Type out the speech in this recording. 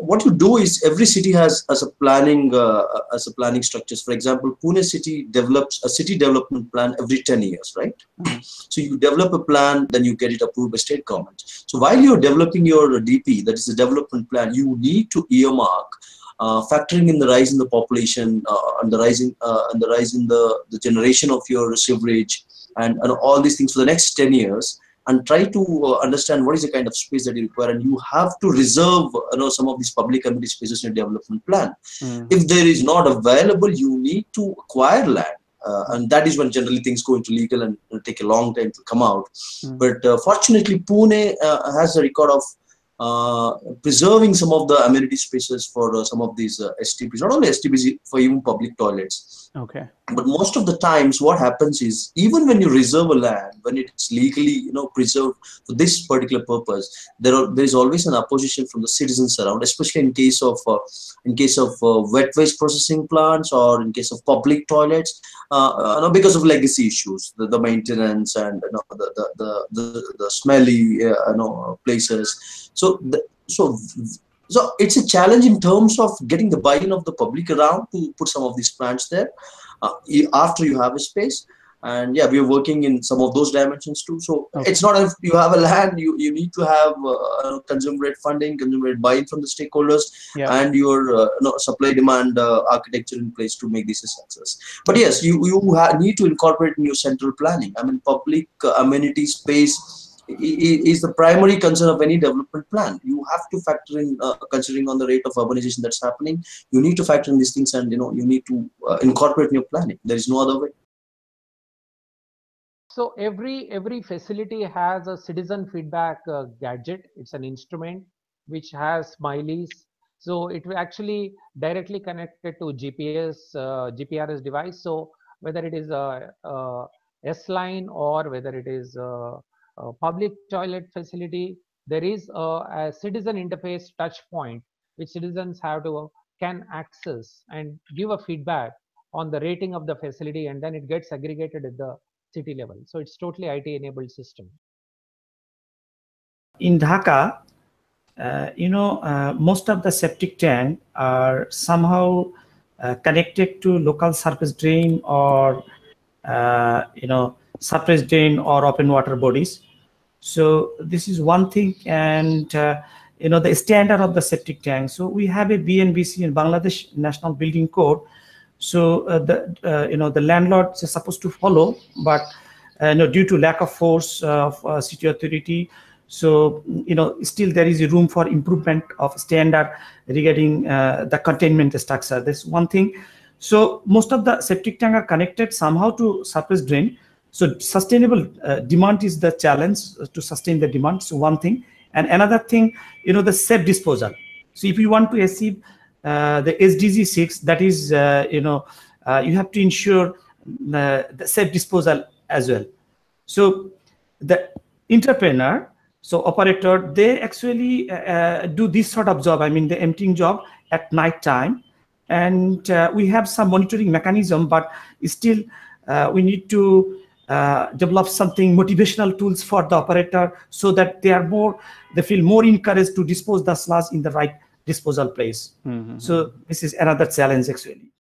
what you do is every city has as a planning structures. For example, Pune city develops a city development plan every 10 years, right? So you develop a plan, then you get it approved by state government. So while you're developing your DP, that is the development plan, you need to earmark, factoring in the rise in the population and the rise in the generation of your sewerage and all these things for the next 10 years. And try to understand what is the kind of space that you require, and you have to reserve some of these public amenity spaces in your development plan. If there is not available, you need to acquire land, and that is when generally things go into legal and take a long time to come out. But fortunately, Pune has a record of preserving some of the amenity spaces for some of these STPs, not only STPs, for even public toilets. Okay. But most of the times what happens is, even when you reserve a land, when it's legally preserved for this particular purpose, there is always an opposition from the citizens around, especially in case of wet waste processing plants or in case of public toilets, because of legacy issues, the maintenance and the smelly places. So it's a challenge in terms of getting the buy-in of the public around to put some of these plants there after you have a space. And yeah, we are working in some of those dimensions too. So it's not if you have a land, you need to have consumer rate funding, consumer rate buy-in from the stakeholders, and your supply demand architecture in place to make this a success. But yes, you need to incorporate in your central planning. I mean, public amenity space is the primary concern of any development plan. You have to factor in, considering on the rate of urbanization that's happening, you need to factor in these things, and you need to incorporate in your planning. There is no other way. So every facility has a citizen feedback gadget. It's an instrument which has smileys. So it will actually directly connected to GPRS device. So whether it is a S-line or whether it is a public toilet facility, there is a citizen interface touch point which citizens can access and give a feedback on the rating of the facility, and then it gets aggregated at the city level. So it's totally IT enabled system. In Dhaka, most of the septic tank are somehow connected to local surface drain or surface drain or open water bodies. So this is one thing, and the standard of the septic tank. So we have a BNBC in Bangladesh National Building Code. So the landlords are supposed to follow, but due to lack of force of city authority, so still there is a room for improvement of standard regarding the containment structure. That's one thing. So most of the septic tank are connected somehow to surface drain. So sustainable demand is the challenge to sustain the demand. So one thing, and another thing, the safe disposal. So if you want to achieve the SDG 6, that is, you have to ensure the safe disposal as well. So the entrepreneur, so operator, they actually do this sort of job. I mean, the emptying job at night time, and we have some monitoring mechanism, but still we need to develop something motivational tools for the operator so that they feel more encouraged to dispose the sludge in the right disposal place. So this is another challenge actually.